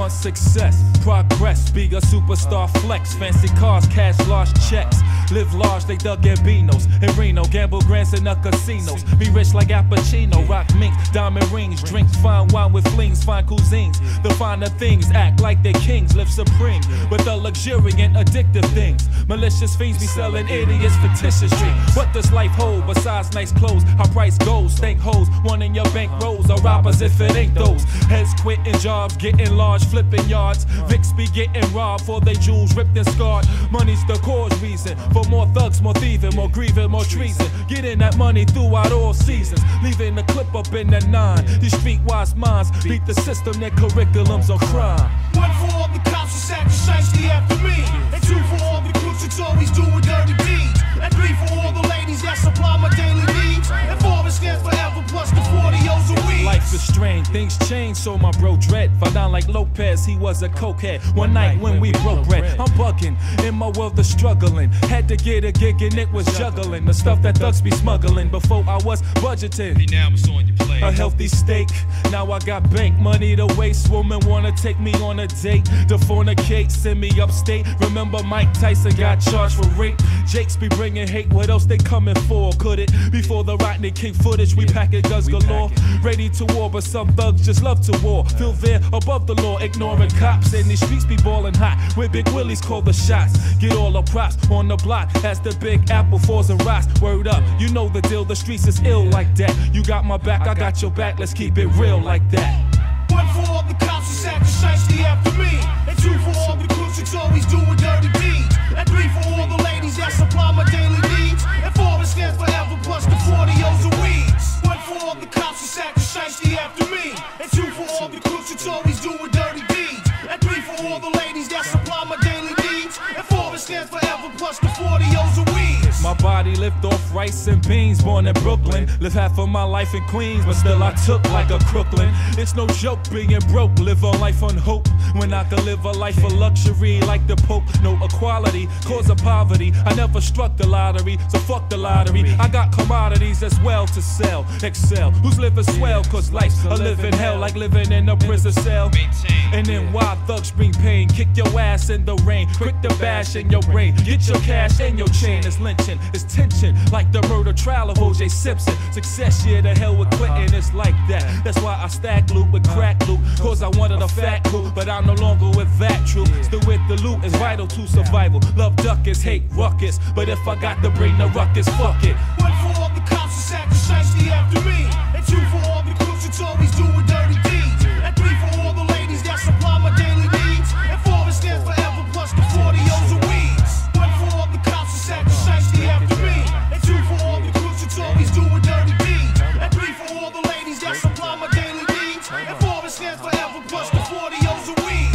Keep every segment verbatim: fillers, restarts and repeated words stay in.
want success, progress, be a superstar flex. Fancy cars, cash, large checks. Live large, they dug Gambinos in Reno. Gamble grants in the casinos. Be rich like Al Pacino. Rock minks, diamond rings. Drink fine wine with flings, fine cuisines. The finer things act like they're kings. Live supreme with the luxuriant, addictive things. Malicious fiends be selling idiots fictitious dreams. What does life hold besides nice clothes? How price goes? Stank hoes, one in your bank rolls. Or robbers if it ain't those. Heads quitting jobs, getting large, flipping yards. Vicks be getting robbed for they jewels ripped and scarred. Money's the cause reason for more thugs, more thieving, more grieving, more treason. Getting that money throughout all seasons. Leaving the clip up in the nine. These streetwise minds beat the system, their curriculums on crime. One for all the cops who sacrificed the after me. And two for all the crooks that's always doing dirty deeds. And three for all the ladies that supply my daily needs. And four it stands forever plus the forty O's a week. Life is strange, things change, so my bro dread. Fell down like Lopez, he was a cokehead. One night when we broke bread, I'm bugging. In my world of struggling, had to get a gig and it was juggling. The stuff that thugs be smuggling before I was budgeting. Now it's on your plate. A healthy steak, now I got bank money to waste. Woman wanna take me on a date, to fornicate, send me upstate. Remember Mike Tyson got charged for rape. Jakes be bringing hate, what else they coming for? Could it be for the Rodney King footage? We packing guns galore, ready to war, but some thugs just love to war. Feel they're above the law, ignoring cops. And these streets be ballin' hot, where Big Willies call the shots. Get all the props on the block as the Big Apple falls and rots. Word up, you know the deal, the streets is ill like that. You got my back, I got your back, let's keep it real like that. One for all the cops who sacrificed the after me. And two for all the crooks that's always doing dirty deeds. And three for all the ladies that supply my daily needs. And four it stands forever plus the forty O's a weeds. One for all the cops who sacrificed the after me. And two for all the crooks that's always doing dirty deeds. And three for all the ladies that supply my daily needs. And four it stands forever plus the forty O's a weeds. My body lived off rice and beans, born in Brooklyn. Live half of my life in Queens, but still I took like a Crooklyn. It's no joke being broke, live a life on hope. When I could live a life of luxury like the Pope. No equality, cause of poverty. I never struck the lottery, so fuck the lottery. I got commodities as well to sell. Excel, who's living swell, cause life's a living hell, like living in a prison cell. And then why thugs bring pain, kick your ass in the rain, quick to bash in your brain. Get your cash and your chain, it's lynching, it's tension, like the murder trial of O J Simpson. Success, yeah, the hell with Clinton, it's like that. That's why I stack loot with crack loot, cause I wanted a fat loot, but I'm no longer with that truth. Still with the loot is vital to survival. Love duck is hate ruckus, but if I got to bring the ruckus, fuck it. One for all the cops who sacrificed the after me. And two for all the crooks that's always doing dirty deeds. And three for all the ladies that supply my daily needs. And four it stands forever plus the forty O's a weeds. One for all the cops who sacrificed the after me. And two for all the crooks that's always doing dirty deeds. And three for all the ladies that supply my daily needs. And four it stands forever plus the forty O's a weeds.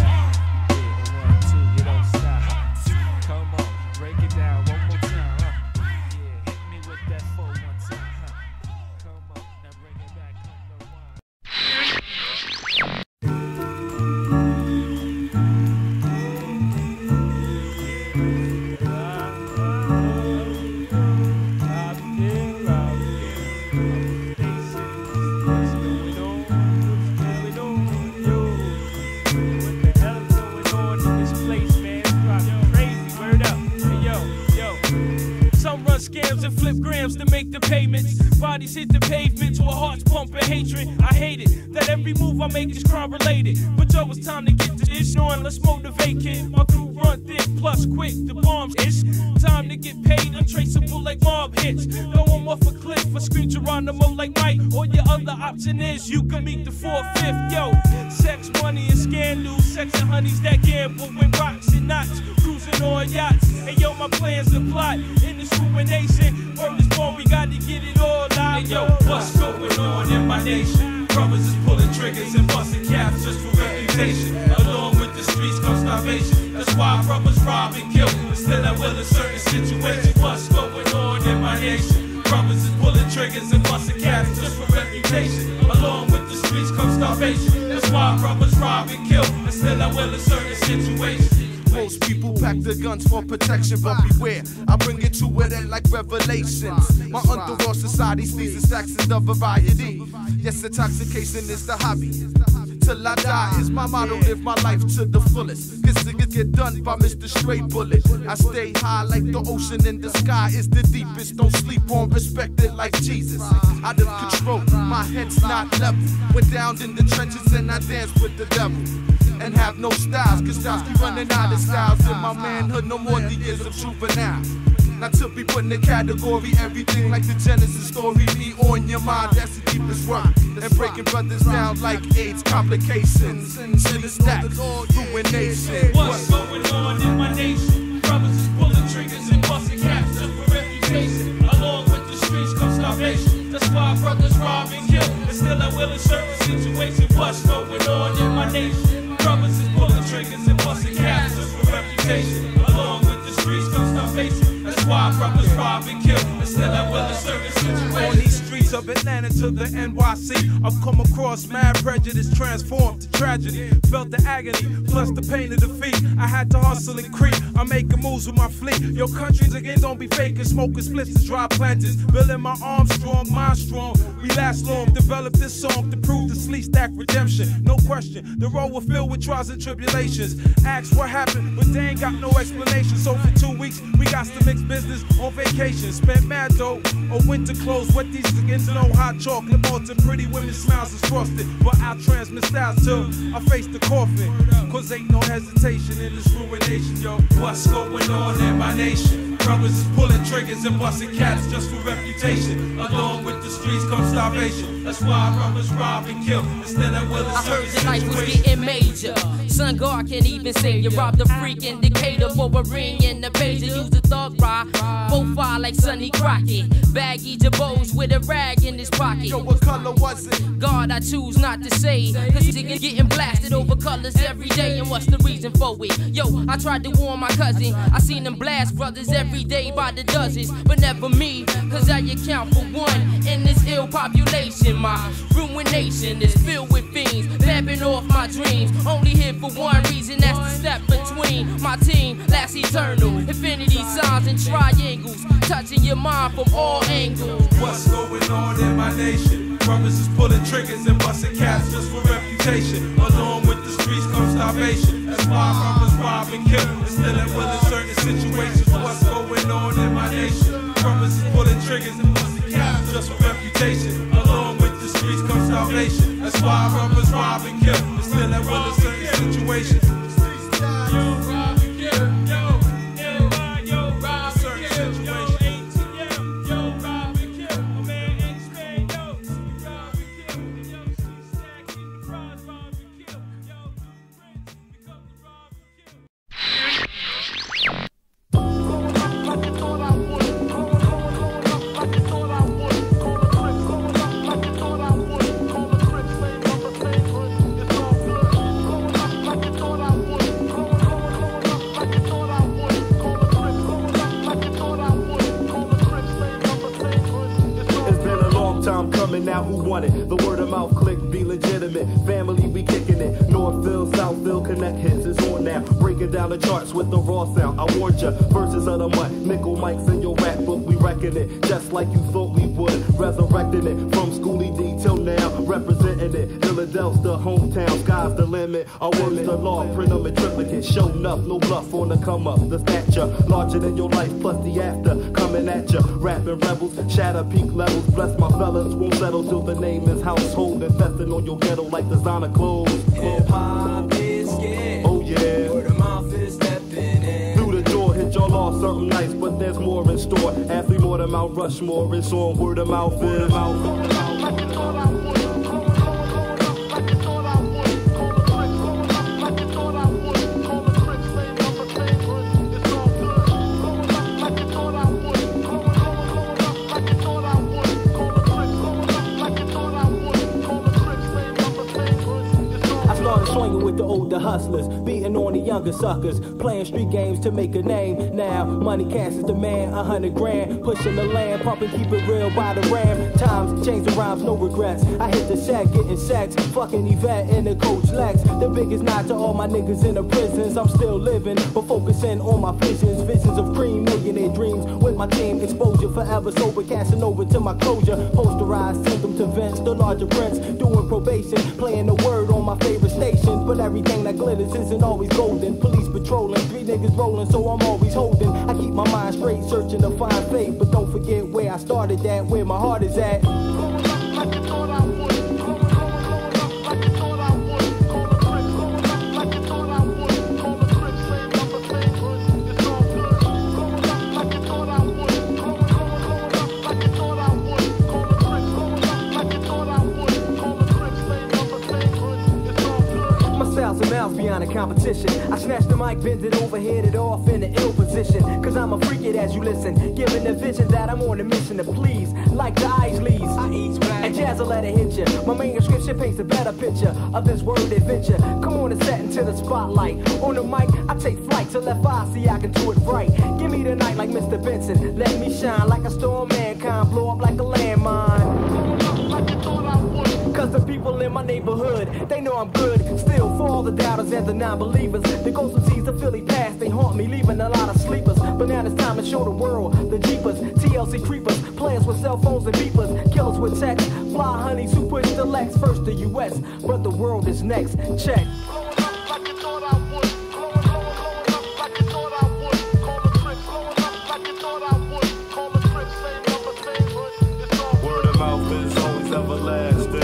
Scams and flip grams to make the payments. Bodies hit the pavement to a heart's pumping hatred. I hate it that every move I make is crime related. But yo, it's time to get the ish on. Let's motivate, kid. My crew run thick, plus quick. The bombs ish. Time to get paid, untraceable like mob hits. No one off a cliff for scream Geronimo like Mike. Or your other option is you can meet the four-fifth. Yo, sex, money, and scandals. Sex and honeys that gamble with rocks and knots. Cruising on yachts. And yo, my plans are plot. In this ruination. Word is born, we got to get it all out. Hey yo, what's going on in my nation? Brothers is pulling triggers and busting caps just for reputation. Along with the streets come starvation. That's why brothers rob and kill. But still I will in certain situations. What's going on in my nation? Brothers is pulling triggers and busting caps just for reputation. Along with the streets come starvation. That's why brothers rob and kill. But still I will in certain situations. Most people pack their guns for protection, but beware, I bring it to it end like revelations. My underworld society sees the stacks of variety. Yes, intoxication is the hobby. till I die is my motto. Live my life to the fullest. This niggas get done by Mister Straight Bullet. I stay high like the ocean in the sky is the deepest. Don't sleep on, respect it like Jesus. Out of control, my head's not level. Went down in the trenches and I danced with the devil. And have no styles, cause styles keep running out of styles. In my manhood, no more the years of juvenile. Not to be put in the category, everything like the Genesis story. Be on your mind, that's the deepest work. And breaking brothers down like AIDS complications. To the stacks, ruination. What's going on in my nation? Brothers is pulling triggers and busting caps just for reputation. Along with the streets come starvation. That's why brothers rob and kill. And still I will in certain situations. What's going on in my nation? Brothers is pulling triggers and busting caps just for reputation. Along with the streets come starvation. That's why brothers rob and kill. And still I will in certain situations. On these streets of Atlanta to the N Y C, I've come across mad prejudice transformed to tragedy. Felt the agony, plus the pain of defeat. I had to hustle and creep. I'm making moves with my fleet. Your countries again don't be faking, smoking splits and dry planters. Building my arms strong, mind strong. We last long, developed this song to prove the sleep stack redemption. No question, the road was filled with trials and tribulations. Ask what happened, but they ain't got no explanation. So for two weeks, we got to mix business on vacation. Spent mad dough on winter clothes, wet these against no hot chocolate. Malted pretty women's smiles is frosted. But I transmit styles till I face the coffin. Cause ain't no hesitation in this ruination, yo. What's going on in my nation? Brothers is pulling triggers and busting caps just for reputation. Along with the streets come starvation. That's why brothers rob and kill. Instead of will I heard the life was getting major. Sun God can't even say you robbed a freak indicator for a ring in the page. Use a thug ride, profile like Sonny Crockett. Baggy Jabos with a rag in his pocket. Yo, what color was it? God, I choose not to say. Cause niggas getting blasted over colors every day. And what's the reason for it? Yo, I tried to warn my cousin. I seen them blast brothers every day by the dozens. But never me, cause I account for one in this ill population. My ruination is filled with fiends, vamping off my dreams. Only here for one reason, that's the step between my team. Last eternal, infinity signs and triangles, touching your mind from all angles. What's going on in my nation? Brothers is pulling triggers and busting caps just for reputation. Along with the streets come starvation. That's why brothers rob and kill. And still at will in certain situations. What's going on in my nation? Brothers is pulling triggers and busting caps just for reputation. Along with the streets come starvation. That's why brothers rob and kill. And still at will in certain situations. Yo, rob and kill. Yo, yo, yo, rob and kill. Yo, A T M. Yo, rob and kill. My man H Spain. Yo, rob and kill. Yo, C-Stack, keep the prize, rob and kill. Yo, friends, become the rob and kill. Now who want it? The word of mouth click, be legitimate. Family, we kicking it. Northville, Southville, connect hits. It's on now. Breaking down the charts with the raw sound. I warned ya. Verses of the month. Nickel mics in your rap book. We wrecking it. Just like you thought we would. Resurrecting it. From Schoolie D till now. Representing it. Philadelphia, hometown. Sky's the limit. Our words the law. Print them in triplicate. Show enough. No bluff on the come up. The stature. Larger than your life. Plus the after. Coming at ya. Rapping rebels. Shatter peak levels. Bless my fellas. Won't settle till the name is household. Investing on your ghetto like designer clothes. Hip-hop is scared. Oh yeah. Word of mouth is stepping in. Through the door, hit y'all off something nice, but there's more in store. Athlete more than Mount Rushmore. It's on word of mouth. Word of mouth. with the older hustlers, beating on the younger suckers, playing street games to make a name. Now, money cash is the man, a hundred grand, pushing the land, pumping, keep it real by the ram. Times change the rhymes, no regrets. I hit the shack, getting sex, fucking Yvette in the Coach Lex. The biggest nod to all my niggas in the prisons. I'm still living, but focusing on my visions, visions of cream, millionaire dreams. With my team, exposure forever sober, casting over to my closure. Posterized, send them to Vince, the larger prince, doing probation, playing the word on my favorite stations. But everything that glitters isn't always golden. Police patrolling, three niggas rolling, so I'm always holding. I keep my mind straight, searching to find faith, but don't forget where I started at, where my heart is at. Beyond the competition, I snatch the mic, bend it over, hit it off in an ill position. Cause I'm a freak it as you listen, giving the vision that I'm on a mission to please. Like the Isleys, I eat and jazz will let it hit you. My manuscript paints a better picture of this word adventure. Come on and set into the spotlight. On the mic, I take flight to left eye, see I can do it right. Give me the night like Mister Benson, let me shine like a storm, mankind blow up like a landmine. Cause the people in my neighborhood, they know I'm good. Still, for all the doubters and the non-believers, the ghosts of seas the Philly past, they haunt me, leaving a lot of sleepers. But now it's time to show the world the jeepers, T L C creepers, players with cell phones and beepers, killers with text, fly honeys who push the Lex. First the U S, but the world is next. Check. Word of mouth is always everlasting.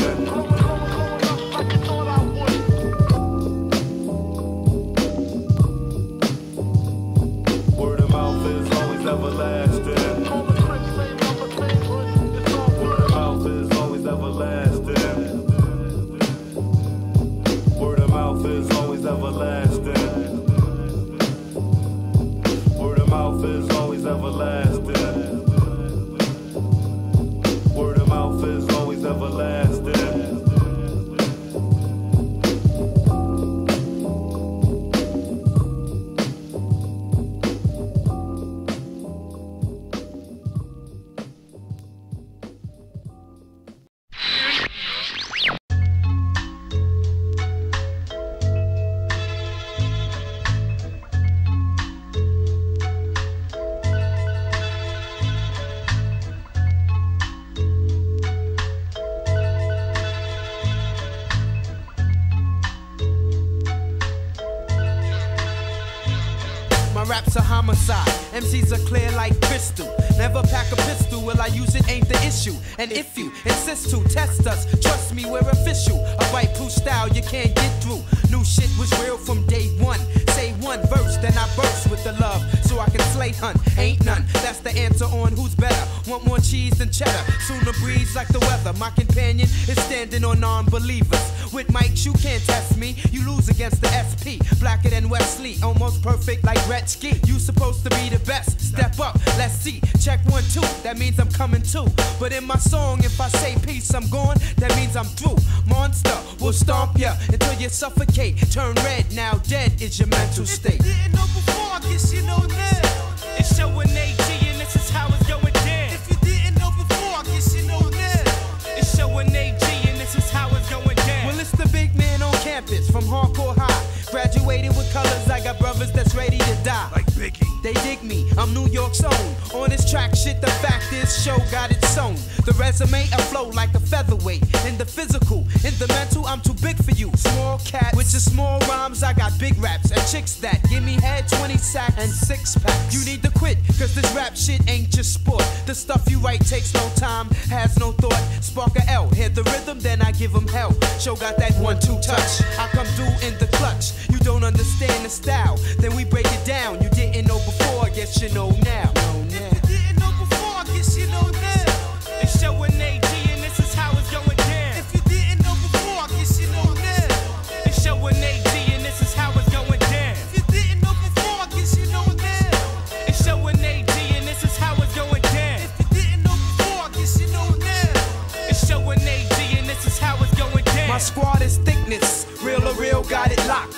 Raps a homicide, M Cs are clear like crystal. Never pack a pistol, will I use it ain't the issue. And if you insist to test us, trust me, we're official. A white proof style you can't get through. New shit was real from day one. Say one verse, then I burst with the love, so I can slay hunt. Ain't none, that's the answer on who's better. Want more cheese than cheddar, sooner breeze like the weather. My companion is standing on non-believers. With mics you can't test me, you lose against the S P. Blacker than Wesley, almost perfect like Gretzky. You supposed to be the best, step up, let's see. Check one, two, that means I'm coming too. But in my song, if I say peace, I'm gone, that means I'm through. Monster will stomp ya until you suffocate. Turn red, now dead is your mental state. If you didn't know before, I guess you know now. It's showing A G and this is how it's going down. If you didn't know before, I guess you know now. It's showing A G and this is how it's going down. Well, it's the big man on campus from hardcore high. Graduated with colors, I got brothers that's ready to die. Like Biggie. They dig me, I'm New York's own. On this track shit, the fact is, show got it sewn. The resume, I flow like a featherweight. In the physical, in the mental, I'm too big for you. Small cat, with your small rhymes, I got big raps. And chicks that give me head, twenty sacks, and six packs. You need to quit, cause this rap shit ain't just sport. The stuff you write takes no time, has no thought. Spark a L, hit the rhythm, then I give them hell. Show got that one two touch, I come through in the clutch. You don't understand the style, then we break it down. You didn't know before, I guess you know now. If you didn't know before, I guess you know now. It's showing A G and this is how it's going down. If you didn't know before, I guess you know now. It's showing A G and this is how it's going down. If you didn't know before, I guess you know now. It's showing A G and this is how it's going down. If you didn't know before, I guess you know now. It's showing A G and this is how it's going down. My squad is thickness, real or real, got it locked.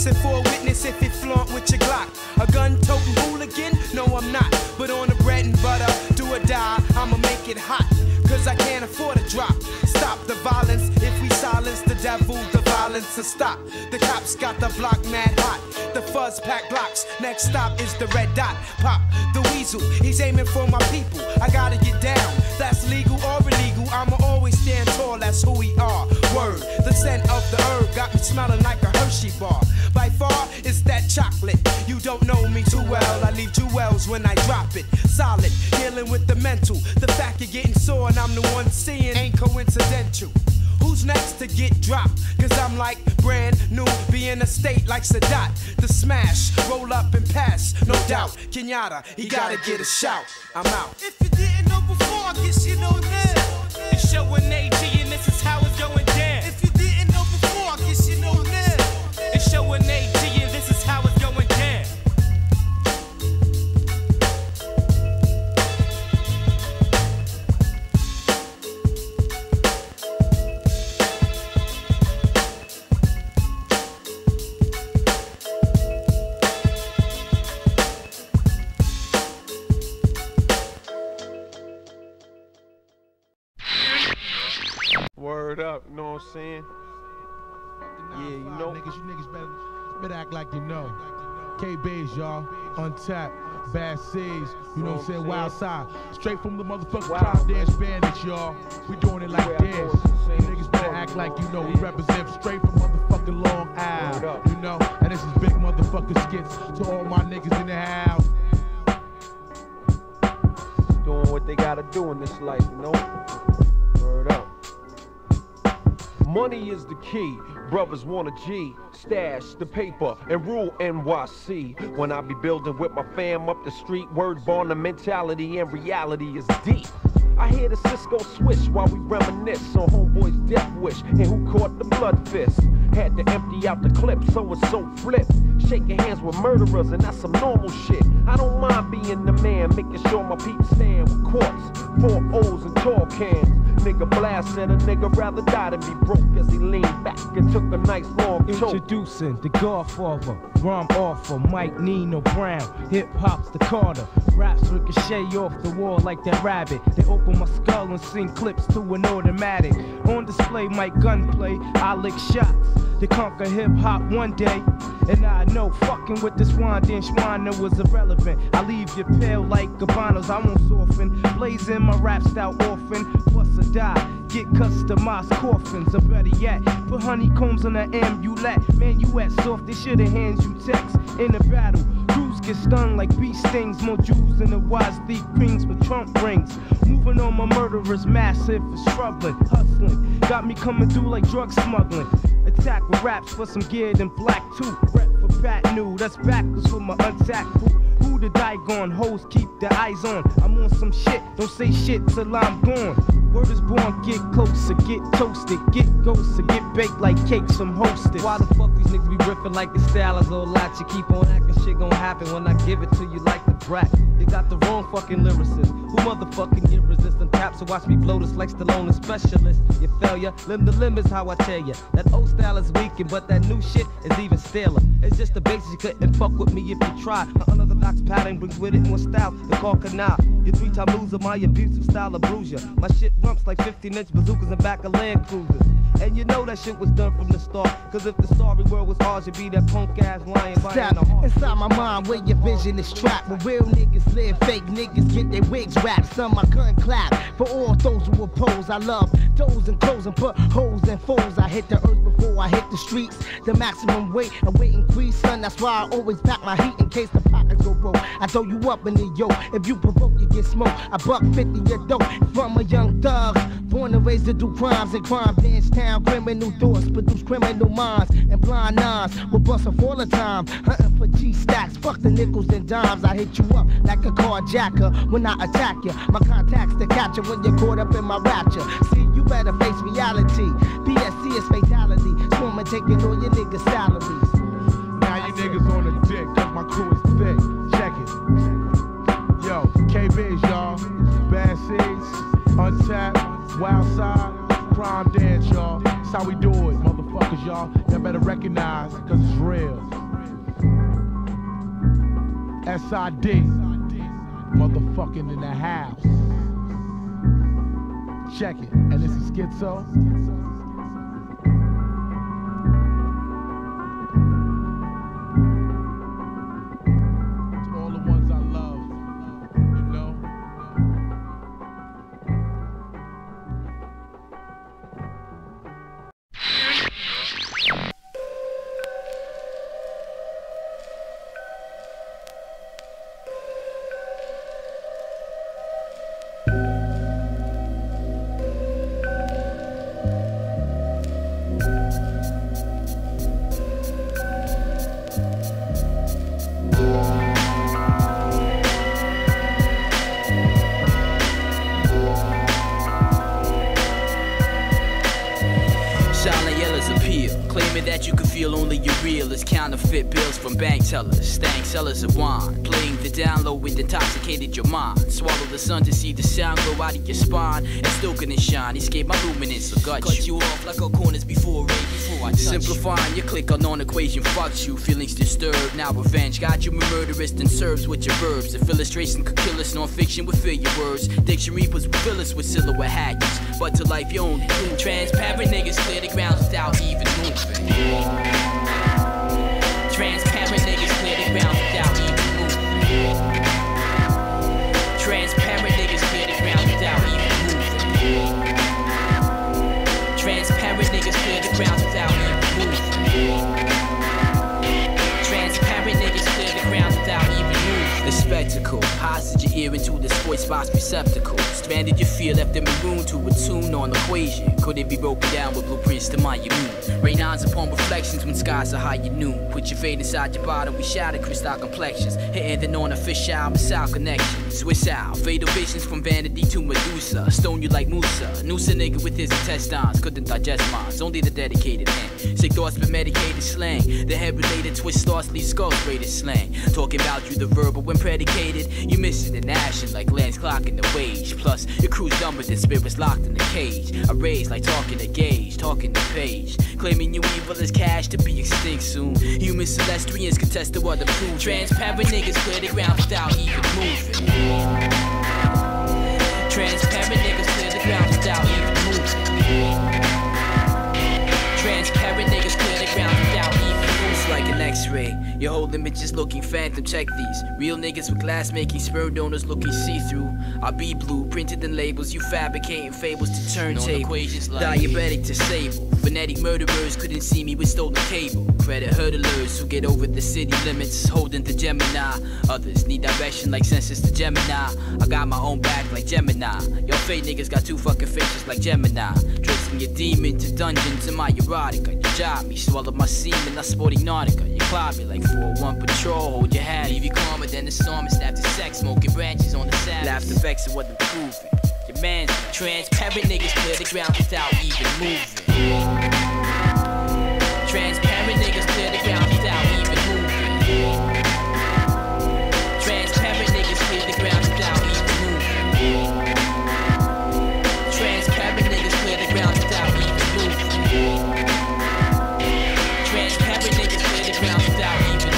Sit for a witness if you flaunt with your Glock. A gun-toting hooligan? No, I'm not. But on the bread and butter, do or die, I'ma make it hot. Cause I can't afford a drop. Stop the violence. If we silence the devil, the violence will stop. The cops got the block mad hot. The fuzz pack blocks. Next stop is the red dot. Pop the weasel. He's aiming for my people. I gotta get down. That's legal or illegal. I'ma always stand tall. That's who we are. Word. The scent of the herb got me smelling like a Hershey bar. By far, it's that chocolate. You don't know me too well. I leave jewels when I drop it. Solid. Dealing with the mental. The fact you're getting sore and I'm the one seeing ain't coincidental. Who's next to get dropped? Cause I'm like brand new, be in a state like Sadat. The smash, roll up and pass, no doubt. Kenyatta, he gotta get a shout. I'm out. If you didn't know before, I guess you know now. It's showing A G and this is how it's going down. If you didn't know before, I guess you know now. It's showing A G and this is how it's going down. Word up, you know what I'm saying? Yeah, you know. Niggas, you niggas better, better act like you know. K-Bays, y'all. Untapped. Bad Seeds. You know what I'm saying? Wild Side. Straight from the motherfucking Crowd Dance Bandits, y'all. We doing it like this. You niggas better act like you know. We represent straight from motherfucking Long Island. You know? And this is big motherfucking skits to all my niggas in the house. Doing what they gotta do in this life, you know? Word up. Money is the key, brothers want a G, stash the paper and rule N Y C. When I be building with my fam up the street, word born, the mentality and reality is deep. I hear the Cisco swish while we reminisce on homeboy's death wish and who caught the blood fist. Had to empty out the clip, so it's so flip. Shaking hands with murderers and that's some normal shit. I don't mind being the man, making sure my peeps stand with quartz, four O's and tall cans. Nigga blast said a nigga rather die than be broke as he leaned back and took a nice long choke. Introducing the Godfather, Rom Offer, Mike Nino Brown, hip hop's the Carter. Raps ricochet off the wall like that rabbit. They open my skull and sing clips to an automatic. On display, my gunplay, I lick shots to conquer hip hop one day. And I know fucking with this wine then Schweiner was irrelevant. I leave you pale like Gabanos, I won't soften. Blazing my rap style orphan, plus a die. Get customized coffins, or better yet, put honeycombs on the M you let. Man, you at soft, they should've hands you text in a battle. Crews get stung like bee stings, more Jews in the wise thief creams with Trump rings. Moving on my murderers, massive, it's troubling, hustling. Got me coming through like drug smuggling. Attack with raps for some geared in black too. Rep for Pat New, that's backwards for my untapped crew. Who the Digon hoes keep their eyes on. I'm on some shit, don't say shit till I'm gone. Word is born, get closer, get toasted, get ghosted, get baked like cakes from hostess. Why the fuck these niggas be ripping like the style is all lot? You keep on acting, shit gon' happen when I give it to you like the brat. You got the wrong fucking lyricist. Who motherfucking get resistant taps? So watch me blow this like Stallone, a specialist. You failure, limb to limb is how I tell ya. That old style is weakened, but that new shit is even staler. It's just the basics, you couldn't fuck with me if you try. My unorthodox pattern brings with it more style than call canal. You three-time loser, my abusive style of bruise ya. My shit rumps like fifteen inch bazookas and back of Land Cruisers. And you know that shit was done from the start. Cause if the sorry world was hard, you'd be that punk ass lion buying the heart. Inside my mind where your vision is trapped. Where real niggas live, fake niggas get their wigs wrapped. Some I couldn't clap for all those who oppose. I love toes and clothes and put holes and foes. I hit the earth before I hit the streets. The maximum weight and weight increase, son. That's why I always pack my heat in case the pockets go broke. I throw you up in the yoke. If you provoke, you get smoked. I buck fifty your dope from a young thug. Born and raised to do crimes in crime dance town. Criminal doors produce criminal minds and blind nines. We'll bust off all the time. Hunting for G stacks. Fuck the nickels and dimes. I hit you up like a carjacker when I attack you. My contacts to catch you when you're caught up in my rapture. See, you better face reality. P S C is fatality. Swarming taking all your niggas' salaries. Now you niggas on the dick, cause my crew is thick. Check it. Yo, K-Bays, y'all. Bad Seeds, Untapped, Wild Side, Crime Dance, y'all. That's how we do it, motherfuckers, y'all. Never better recognize, cause it's real. S I D, motherfucking in the house. Check it, and this is Schizo. Counterfeit bills from bank tellers, stank sellers of wine, playing the down low with intoxicated your mind. Swallow the sun to see the sound go out of your spine, and still couldn't shine. Escape my luminance, so gut cut you off like all corners before rain. Before I touch simplifying your click on non-equation fucks you. Feelings disturbed, now revenge got you murderous, then serves with your verbs. If illustration could kill us, non-fiction would fill your words. Dictionary was fill us with silhouette hackers, but to life your own. Transparent niggas clear the ground without even moving. Transparent niggas clear the ground without even moving. Transparent niggas clear the ground without even moving. Transparent niggas clear the ground without even moving. Transparent niggas clear the ground without even moving. The spectacle, hostage your ear into the sports spots receptacle. Stranded your fear, left them maroon to a tune on equation. Couldn't be broken down with blueprints to my immune. Rain ons upon reflections when skies are high at noon. Put your fate inside your bottle, we shatter crystal complexions. Hitting the on a fish out, missile connection. Swiss out, fatal visions from vanity to Medusa. Stone you like Musa. Noose a nigga with his intestines. Couldn't digest minds, only the dedicated hand. Sick thoughts but medicated slang. The head related twist thoughts leave skulls rated slang. Talking about you the verbal when predicated. You missing in action like Lance Clock in the wage. Plus, your crew's dumber than spirits locked in the cage. I raise like talking to Gage, talking to Page. Claiming you evil as cash to be extinct soon. Human celestians contest to other proof. Transparent niggas clear the ground without even moving. Transparent niggas clear the ground without even moving. Transparent niggas clear the ground without even moving. It's like an x-ray. Your whole image is looking phantom, check these. Real niggas with glass making sperm donors looking see-through. I be blue, printed in labels, you fabricating fables to turntable. Like diabetic to sable. Phonetic murderers couldn't see me with stolen cable. Credit hurdlers who get over the city limits, holding the Gemini. Others need direction like census to Gemini. I got my own back like Gemini. Your fake niggas got two fucking faces like Gemini. Tracing your demon to dungeons in my erotica. You job me, swallow my semen, I sporting Nautica. You cloud me like four one patrol, hold your hat. Leave you calmer than the psalmist after sex, smoking branches on the Sabbath. Laughter vex of what I'm proving. Your man's transparent niggas clear the ground without even moving. Transparent niggas clear the ground without even moving. Transparent niggas clear the ground without even moving. Transparent niggas clear the ground without even moving. Transparent niggas clear the ground without even moving.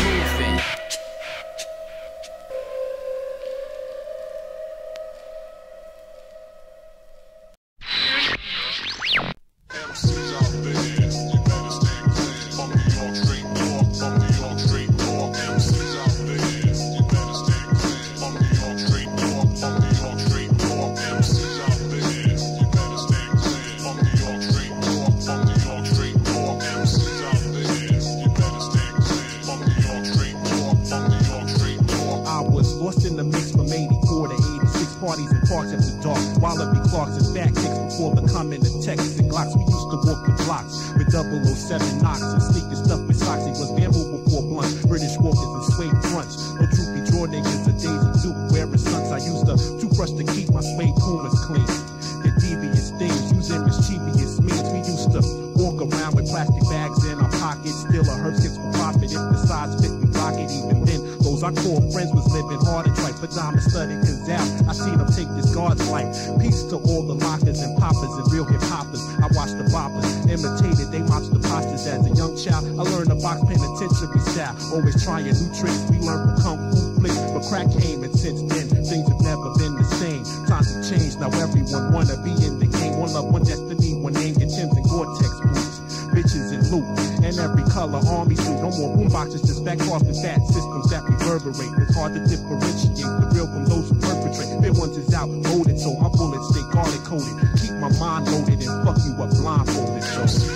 Seven knocks and sneakers stuffed with socks. It was bamboo before blunts, British walkers and suede fronts. No droopy draw niggas, a daisy duke wearing stunts. I used a toothbrush to keep my suede pumas clean. The devious things, using mischievous means. We used to walk around with plastic bags in our pockets. Still a hearse gets for profit if the size fit, we rock it. Even then, those I call friends was living hard and tripe. Pajamas studied cause out, I seen them take this guard's life. Peace to all the lockers and poppers and real hip hoppers. I watched the boppers, imitated, they marched the poppers. imposters as a young child. I learned the box penitentiary style. Always trying new tricks. We learned from kung fu flicks, but crack came, and since then things have never been the same. Times have changed. Now everyone wanna be in the game. One love, one destiny, one name. Get Timbs and Gore-Tex boots, bitches and loot, and every color army suit. No more boomboxes, just back off the fat systems that reverberate. It's hard to differentiate the real from those who perpetrate. Their ones is outmoded, so my bullets stay garlic coated. Keep my mind loaded and fuck you up blindfolded. So.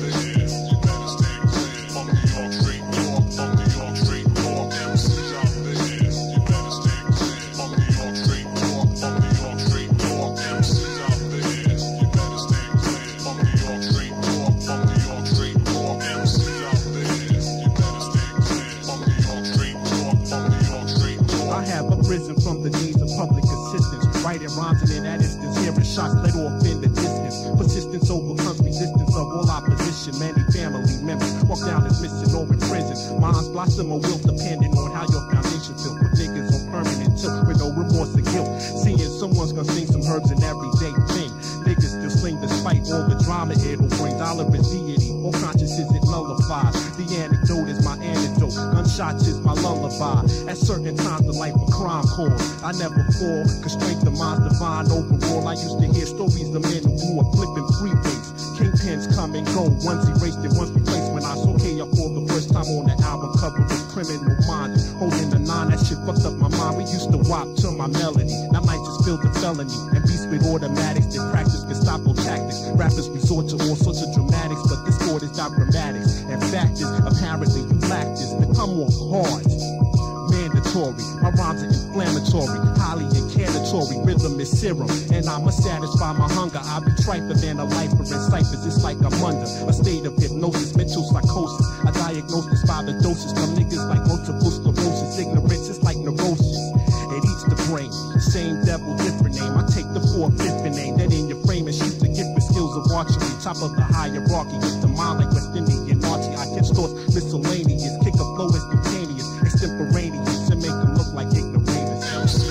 From the days of public assistance, writing rhymes and in that instance, hearing shots let off in the distance. Persistence overcomes resistance of all opposition. Many family members walk down as missing or in prison. Minds blossom or will depending on how your foundation feels. Put niggas on permanent tilt with no remorse or guilt. Seeing someone's gonna sing some herbs an everyday thing. Niggas still sling despite all the drama it'll bring. Dollar is deity, all consciences it nullifies. The anecdote is my antidote. Gunshots is my lullaby. At certain times the life of crime calls. I never fall, cause strength of mind's divine overall. I used to hear stories of men who grew up flipping freeways. Kingpins come and go, one's erased and one's replaced. When I saw K up for the first time on the album cover with Criminal Minds, holding the nine, that shit fucked up my mind. We used to wop to my melody. Now might just feel the felony. And beats with automatics that practice Gestapo tactics. Rappers resort to all sorts of dramatics, but this sport is not dramatics. And fact is, apparently you lack this. Now come on hard. Mandatory, my rhymes are inflammatory, highly incantatory, rhythm is serum, and I'ma satisfy my hunger. I'll be triper than a lifer in ciphers, it's like I'm under a state of hypnosis, mental psychosis. I diagnose this by the doses, some niggas like multiple sclerosis, ignorance is like neurosis, it eats the brain, same devil, different name. I take the four fifth name, that in your frame and shoot the gift with skills of archery, top of the hierarchy, with the mind like West Indian archie. I catch thoughts miscellaneous, kick a flow instantaneous, extemporaneous, and make them look like ignoramus.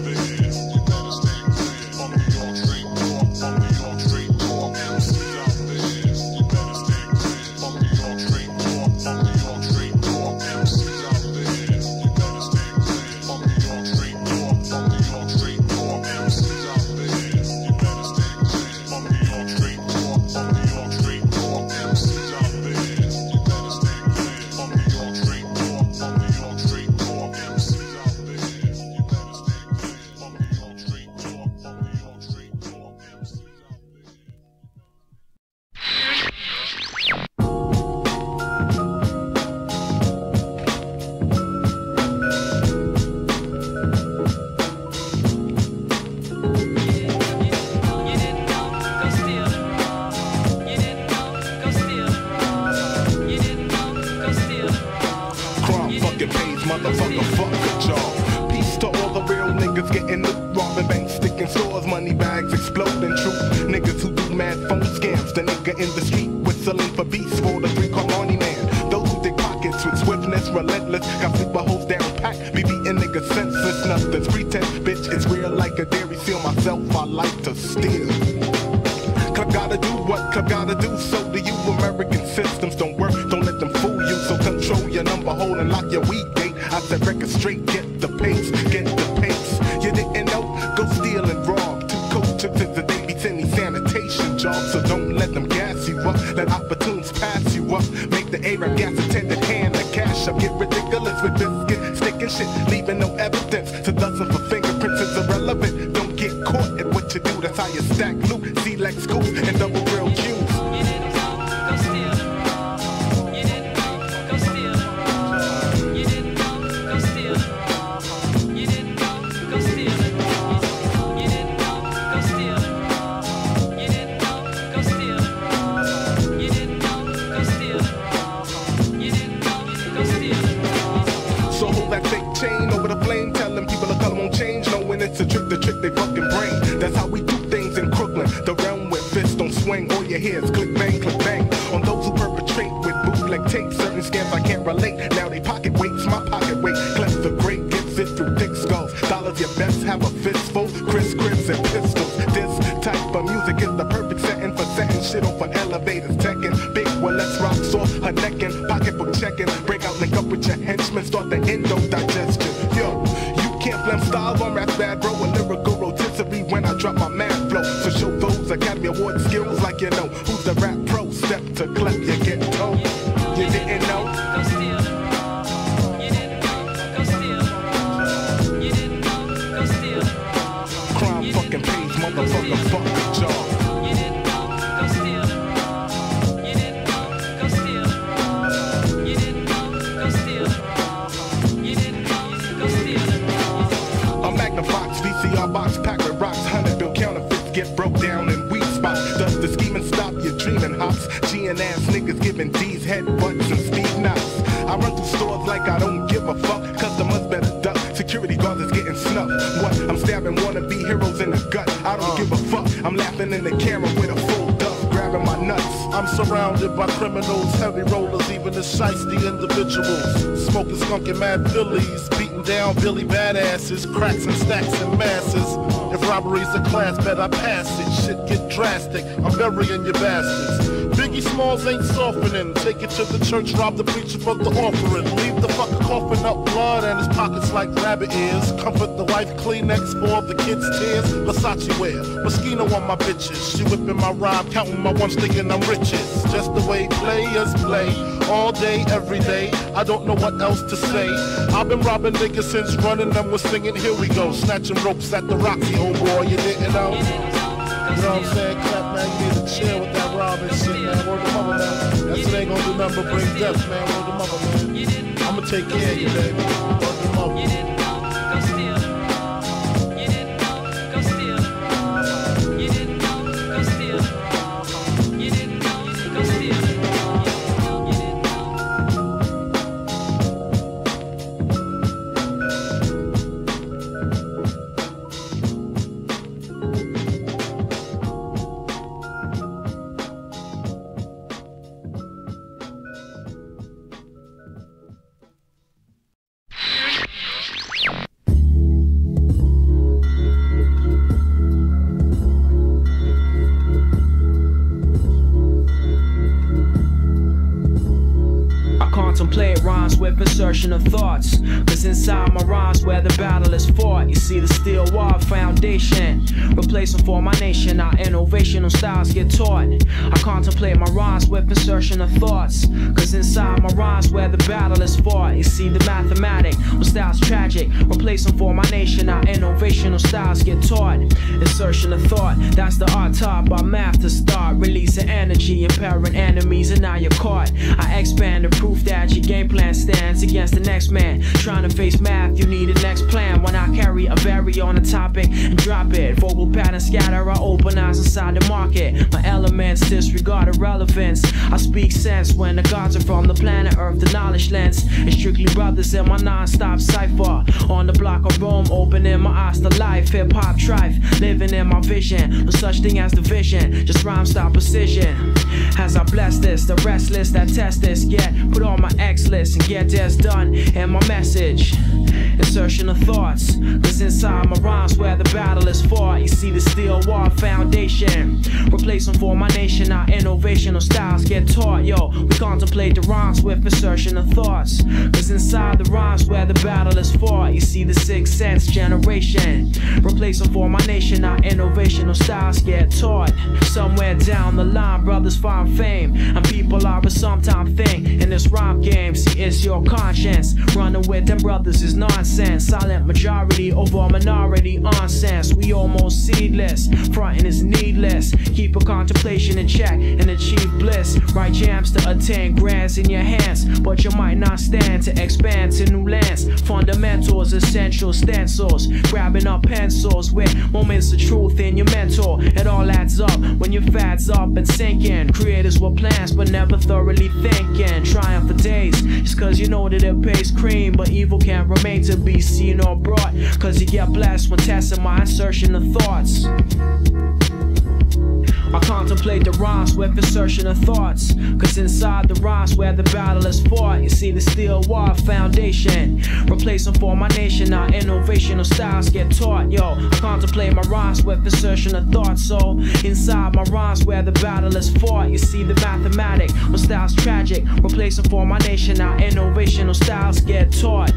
Motherfucker, fuck with y'all. Peace to all the real niggas getting loot, robbing banks, sticking stores, money bags exploding. True niggas who do mad phone scams. The nigga in the street whistling for beats for the three car money man. Those who dig pockets with swiftness, relentless. Got sleeper hoes down packed. Me beating niggas senseless. Nothing's pretense, bitch. It's real like a dairy seal. Myself, I like to steal. Club gotta do what club gotta do. So do you. American systems don't work. Don't let them fool you. So control your number, hold and lock your weed gate. I said record straight, get the pace, get the pace. You didn't know? Go steal and rob. Two coaches is a day beats any sanitation job. So don't let them gas you up. Let opportunities pass you up. Make the A-rap gas attendant hand the cash up. Get ridiculous with biscuit, stick and shit, leaving no evidence. To dozens of fingerprints is irrelevant. Don't get caught at what you do. That's how you stack loot, select scoops, and double grill cues. It's a trick, the trick they fucking brain. That's how we do things in Crooklyn. The realm where fists don't swing. All you hear is click bang, click bang. On those who perpetrate with bootleg tape, certain scams I can't relate. Now they pocket weights, my pocket weight. Clefts are great, get fit through thick skulls. Dollars your best, have a fistful. Chris, Chris, and pistols. This type of music is the perfect setting for setting shit off on elevators. Teching big, well let's rock her neck and pocketbook checking. Break out, link up with your henchmen, start the endo digestion. Yo, you can't blame style on rap bad, bro. A lyrical rotisserie when I drop my mad flow. So show those Academy Award skills like you know who's the rap pro. Step to clap, you get told. You didn't know. Crime fucking pays, motherfucker, fuck the job. Box packed with rocks, hundred bill counterfeits get broke down in weak spots. Does the scheming stop your dreaming hops? G and ass niggas giving D's headbutts and speed knots. I run through stores like I don't give a fuck. Customers better duck. Security guards is getting snuffed. What? I'm stabbing wannabe heroes in the gut. I don't uh. give a fuck. I'm laughing in the camera with a full duck, grabbing my nuts. I'm surrounded by criminals, heavy rollers, even the shiesty individuals. Smoking skunk and mad fillies, beating down Billy badasses, cracks and stacks and masses. If robbery's a class, bet I pass it. Shit get drastic, I'm burying your bastards. Biggie Smalls ain't softening. Take it to the church, rob the preacher for the offering. Leave the fucker coughing up blood and his pockets like rabbit ears. Comfort the wife, Kleenex for the kids' tears. Versace wear, Moschino on my bitches. She whipping my rhyme, counting my ones, thinking I'm riches. Just the way players play, all day, every day. I don't know what else to say. I've been robbing niggas since running them was singing. Here we go, snatching ropes at the Roxy, oh boy, you didn't know. You know what I'm saying? Clap, man, you need to chill with that robbing shit, man. Word to mother, man. That's what ain't gonna do nothing but bring death, man. Word to mother, man. I'ma take care of you, baby. Word to mother. Contemplate rhymes with insertion of thoughts. Cause inside my rhymes where the battle is fought. You see the steel wall foundation, replacing for my nation. Our innovational styles get taught. I contemplate my rhymes with insertion of thoughts. Cause inside my rhymes where the battle is fought. You see the mathematic, with styles tragic, replacing for my nation. Our innovational styles get taught. Insertion of thought, that's the art taught by math to start. Releasing energy, impairing enemies, and now you're caught. I expand the proof that your game plan stands against the next man. Trying to face math, you need a next plan. When I carry a vary on a topic and drop it, vocal pattern scatter, I open eyes inside the market. My elements disregard irrelevance. I speak sense when the gods are from the planet Earth, the knowledge lens. It's strictly brothers in my non-stop cipher. On the block of Rome, opening my eyes to life. Hip-hop trife, living in my vision. No such thing as division, just rhyme style precision. As I bless this, the restless that test this, get put on my X list and get this done. And my message, insertion of thoughts. Cause inside my rhymes where the battle is fought. You see the steel wall foundation, replacing for my nation. Our innovational styles get taught. Yo, we contemplate the rhymes with insertion of thoughts. Cause inside the rhymes where the battle is fought. You see the sixth sense generation, replacing for my nation. Our innovational styles get taught. Somewhere down the line, brothers find fame, and people are a sometime thing in this rhyme game. See, it's your conscience. Running with them brothers is nonsense. Silent majority over minority nonsense. We almost seedless, fronting is needless. Keep a contemplation in check and achieve bliss. Write jams to attain grants in your hands, but you might not stand to expand to new lands. Fundamentals, essential stencils, grabbing up pencils with moments of truth in your mentor. It all adds up when your fat's up and sinking. Creators with plans but never thoroughly thinking. Trying for days just cause you know that it pays cream, but evil can't remain to be seen or brought. Cause you get blessed when testing my insertion of thoughts. I contemplate the rhymes with insertion of thoughts. Cause inside the rhymes where the battle is fought, you see the steel wall foundation. Replacing for my nation, our innovational styles get taught. Yo, I contemplate my rhymes with insertion of thoughts. So inside my rhymes where the battle is fought, you see the mathematic, my style's tragic. Replacing for my nation, our innovational styles get taught.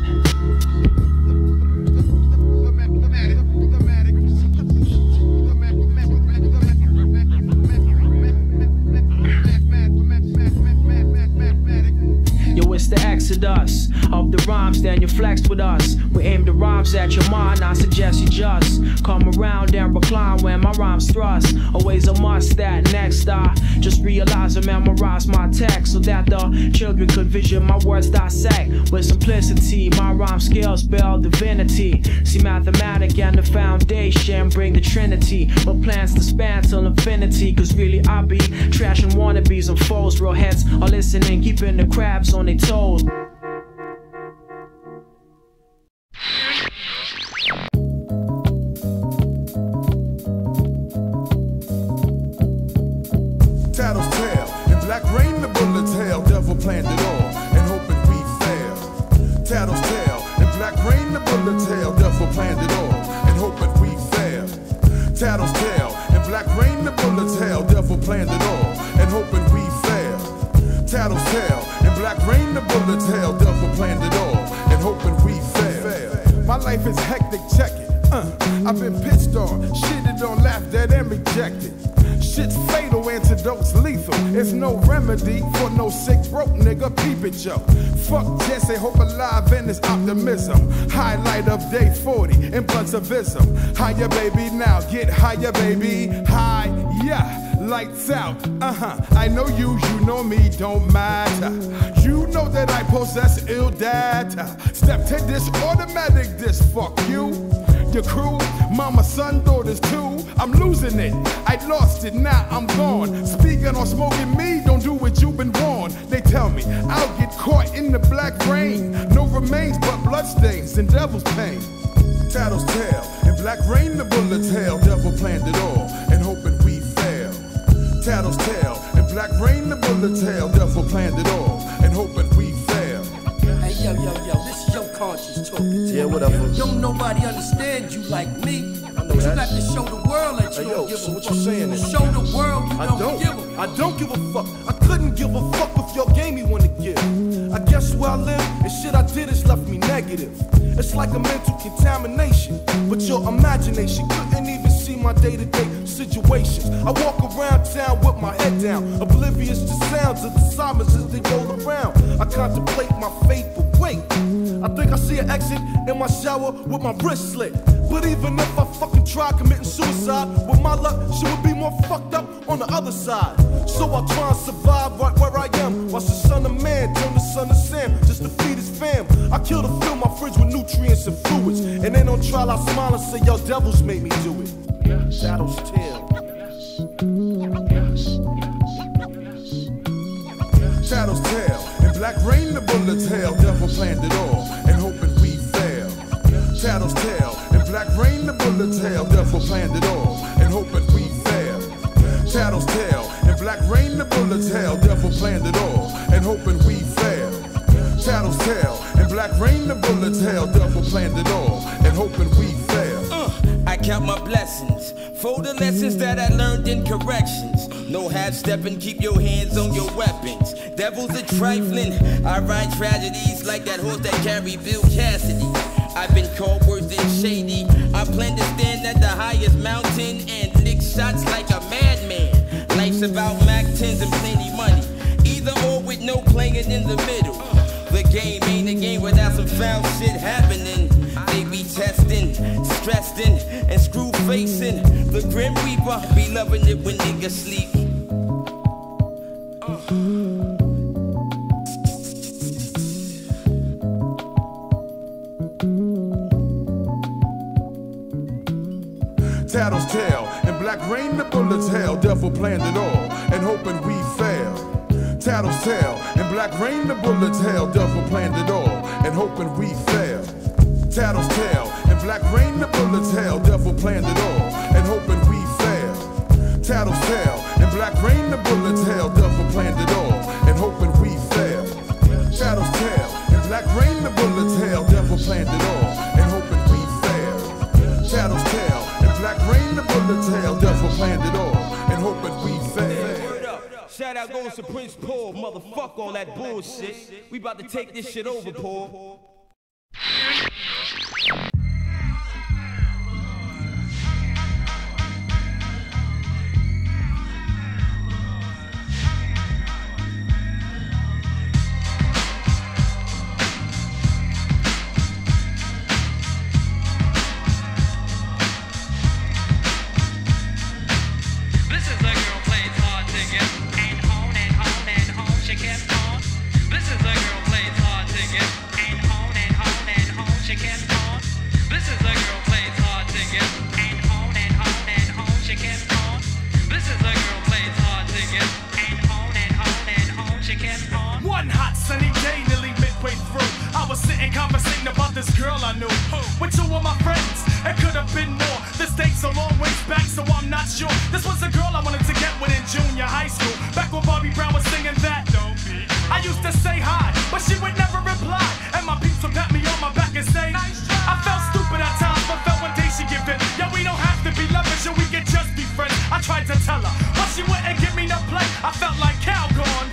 Yo, it's the exodus of the rhymes, then you flex with us. We aim the rhymes at your mind, I suggest you just come around and recline when my rhymes thrust. Always a must that next I just realize and memorize my text so that the children could vision my words dissect. With simplicity, my rhyme skills build divinity. See mathematic and the foundation bring the trinity. My plans to span till infinity, cause really I be trashing wannabes and foes. Real heads are listening, keeping the crabs on their toes. Tattletale, and black rain the bullet's hell, devil planned it all, and hoping we fail. Tattletale, and black rain the bullet's hell, devil planned it all, and hoping we fail. Tattletale, and black rain the bullet's hell, devil planned it all, and hoping we fail. Tattletale, and black rain the bullet's hell, devil planned it all, and hoping we fail. My life is hectic, check it. Uh, I've been pitched on, shitted on, laughed at, and rejected. Shit's fatal, antidote's lethal. There's no remedy for no sick, broke nigga. Peep it, yo. Fuck Jesse, hope alive in this optimism. Highlight of day forty in bluntivism. Higher, baby, now get higher, baby. High, yeah, lights out. Uh huh. I know you, you know me, don't matter. You know that I possess ill data. Step to this automatic, this fuck you. Your crew, mama, son, daughters too. I'm losing it, I lost it, now I'm gone. Speaking on smoking me, don't do what you've been warned. They tell me I'll get caught in the black rain. No remains but bloodstains and devil's pain. Tattle's tail, and black rain the bullet's hell. Devil planned it all, and hoping we fail. Tattle's tail, and black rain the bullet's hell. Devil planned it all, and hoping we fail. Hey yo yo yo, this is your conscience talking. Yeah, whatever. Don't nobody understand you like me. But you got to show the world that you hey, don't yo, give so a what fuck. you saying is, show the world you I don't, don't give a fuck. I don't give a fuck. I couldn't give a fuck if y'all gave me one to give. I guess where I live and shit I did has left me negative. It's like a mental contamination, but your imagination couldn't even see my day-to-day situations. I walk around town with my head down, oblivious to sounds of the sirens as they roll around. I contemplate my fate, but wait, I think I see an exit in my shower with my wrist slit. But even if I fucking try committing suicide, with my luck, she would be more fucked up on the other side. So I try and survive right where I am. Watch the son of man turn the son of Sam just to feed his fam. I kill to fill my fridge with nutrients and fluids. And then on trial I smile and say, y'all devils made me do it. Shadow's tail. Shadow's tail, and black rain the bullet's hell. Devil planned it all, and hoping we fail. Shadow's tail, and black rain the bullet's hell. Devil planned it all, and hoping we fail. Shadow's tail, and black rain the bullet's hell. Devil planned it all, and hoping we fail. Shadow's tail, and black rain the bullet's hell. Devil planned it all, and hoping we fail. Uh, I count my blessings for the lessons that I learned in corrections. No half-stepping, keep your hands on your weapons. Devils are trifling, I ride tragedies like that horse that carried Bill Cassidy. I've been called worse than shady. I plan to stand at the highest mountain and lick shots like a madman. Life's about Mac tens and plenty money. Either or with no playing in the middle. The game ain't a game without some foul shit happening. They be testing, stressing, and screw facing. The Grim Reaper be loving it when niggas sleep. Tattle's tail, and black rain the bullet's hell. Devil planned it all, and hoping we fail. Tattle's tail, and black rain the bullet's hell. Devil planned it all, and hoping we fail. Tattle's tail, and black rain the bullet's hell. Devil planned it all, and hoping we fail. Tattletale and Black Rain the bullets hell. Devil planned it all and hoping we fail. Tattletale and Black Rain the bullets hell. Devil planned it all and hoping we fail. Tattletale and Black Rain the bullets hell. Devil planned it all and hoping we fail. Shout out goes to Prince Paul, motherfuck all that bullshit. We about to take this shit over, Paul. One hot sunny day, nearly midway through, I was sitting conversating about this girl I knew. With two of my friends, it could have been more. This date's a long ways back, so I'm not sure. This was a girl I wanted to get with in junior high school. Back when Bobby Brown was singing that. Don't be. I used to say hi, but she would never reply. And my peeps would pat me on my back and say, nice try. I felt stupid at times, but felt one day she give in. Yeah, we don't have to be lovers, yeah, we can just be friends. I tried to tell her, but she wouldn't give me no play. I felt like Calgon.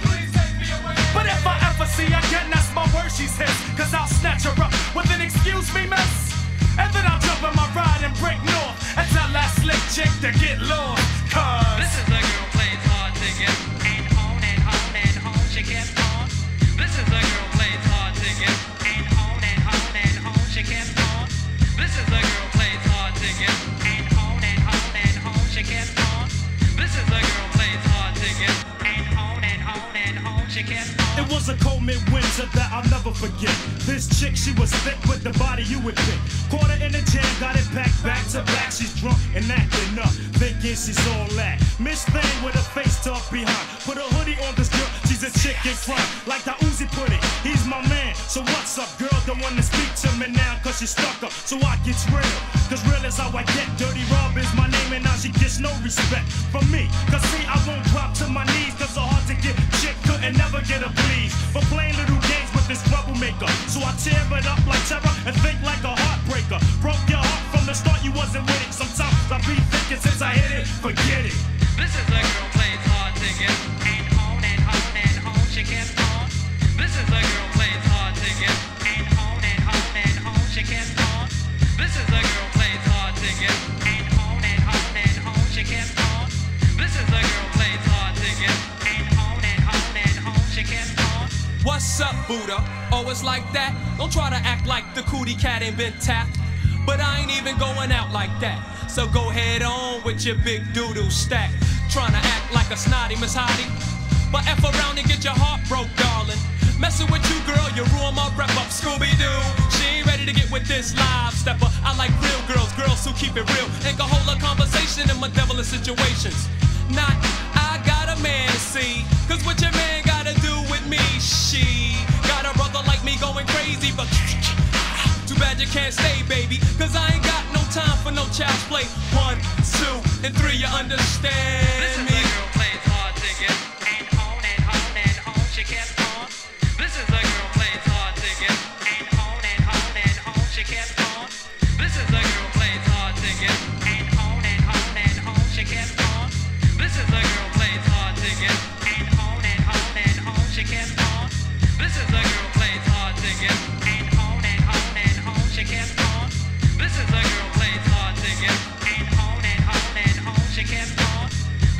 But if I ever see her again, that's my word, she's his. Cause I'll snatch her up with an excuse me, miss. And then I'll jump in my ride and break north and tell that slick chick to get lost. Cause this is a girl plays hard to get. And on and on and on she kept on. This is a girl plays hard to get. And on and on and on she kept on. This is a girl plays hard to get. And on and on and on she kept on. This is a girl plays hard to get. And on and on and on she kept on. it was a cold midwinter that I'll never forget. This chick, she was thick with the body you would think. Caught her in the jam, got it back, back to back. She's drunk and acting up, thinking she's all that. Miss Thing with her face tucked behind. Put a hoodie on this girl, she's a chick in front. Like the Uzi put it, he's my man. So what's up, girl? Don't wanna speak to me now, cause she stuck up. So I get real, cause real is how I get. Dirty Rob is my name and now she gets no respect from me. Cause see, I won't drop to my knees, cause so hard to get. Chick couldn't never get a please for playing little games with this troublemaker. So I tear it up like terror and think like a heartbreaker. Broke your heart from the start, you wasn't with it. Sometimes I be thinking since I hit it, forget it. This is a girl plays hard to get. And on and on and on she kept on. This is a girl plays hard to get. And on and on and on she kept on. This is a girl plays hard to get. And on and on and on she kept on. This is a girl plays hard to get. And on and on and on she kept on. What's up, Buddha? Oh, it's like that? Don't try to act like the cootie cat ain't been tapped. But I ain't even going out like that. So go head on with your big doo-doo stack. Trying to act like a snotty Miss Hottie. But F around and get your heart broke, darling. Messing with you, girl, you ruin my rep up, Scooby-Doo. She ain't ready to get with this live stepper. I like real girls, girls who keep it real. And can hold a conversation in my devilish situations. Not, I got a man to see. Cause what your man gotta do with me, she got a brother like me going crazy, but too bad you can't stay, baby. Cause I ain't got no time for no child's play. One, two, and three, you understand This is me? a girl plays hard to get. And on and on and on she kept on. This is a girl plays hard to get. And on and on and on she kept on. This is a girl plays hard to get. And on and on and on she kept on. This is a girl plays hard to get. And on and on and on she kept on. This is a girl plays hard to get. And on and on and on she kept on. This is a girl plays hard to get. And on and on and on she kept on.